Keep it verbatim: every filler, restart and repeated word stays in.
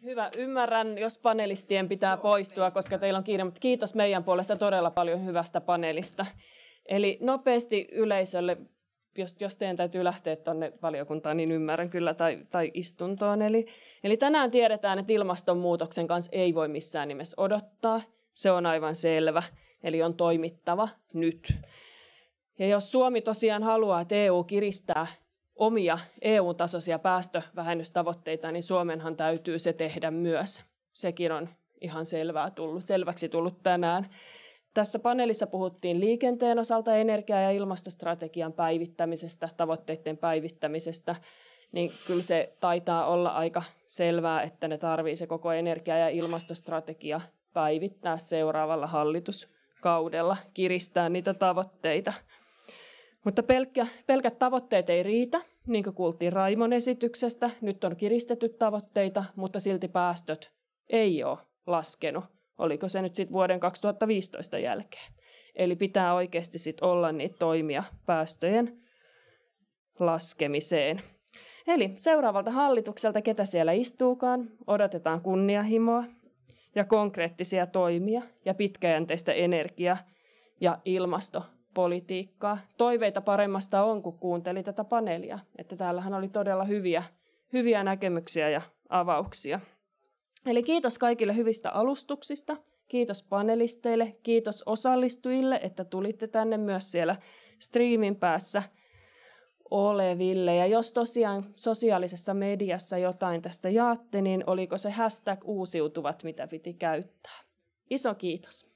Hyvä, ymmärrän, jos panelistien pitää poistua, koska teillä on kiire, mutta kiitos meidän puolesta todella paljon hyvästä paneelista. Eli nopeasti yleisölle, jos, jos teidän täytyy lähteä tuonne valiokuntaan, niin ymmärrän kyllä, tai, tai istuntoon. Eli, eli tänään tiedetään, että ilmastonmuutoksen kanssa ei voi missään nimessä odottaa. Se on aivan selvä, eli on toimittava nyt. Ja jos Suomi tosiaan haluaa, että E U kiristää omia E U-tasoisia päästövähennystavoitteita, niin Suomenhan täytyy se tehdä myös. Sekin on ihan selvää tullut, selväksi tullut tänään. Tässä paneelissa puhuttiin liikenteen osalta energia- ja ilmastostrategian päivittämisestä, tavoitteiden päivittämisestä, niin kyllä se taitaa olla aika selvää, että ne tarvitsee se koko energia- ja ilmastostrategia päivittää seuraavalla hallituskaudella, kiristää niitä tavoitteita. Mutta pelkkä, pelkät tavoitteet ei riitä, niin kuin kuultiin Raimon esityksestä. Nyt on kiristetty tavoitteita, mutta silti päästöt ei ole laskenut. Oliko se nyt sitten vuoden kaksituhattaviisitoista jälkeen? Eli pitää oikeasti sit olla niitä toimia päästöjen laskemiseen. Eli seuraavalta hallitukselta, ketä siellä istuukaan, odotetaan kunnianhimoa ja konkreettisia toimia ja pitkäjänteistä energia- ja ilmastopolitiikkaa. Toiveita paremmasta on, kun kuunteli tätä paneelia, että täällähän oli todella hyviä, hyviä näkemyksiä ja avauksia. Eli kiitos kaikille hyvistä alustuksista, kiitos panelisteille, kiitos osallistujille, että tulitte tänne myös siellä striimin päässä oleville. Ja jos tosiaan sosiaalisessa mediassa jotain tästä jaatte, niin oliko se hashtag uusiutuvat, mitä piti käyttää. Iso kiitos.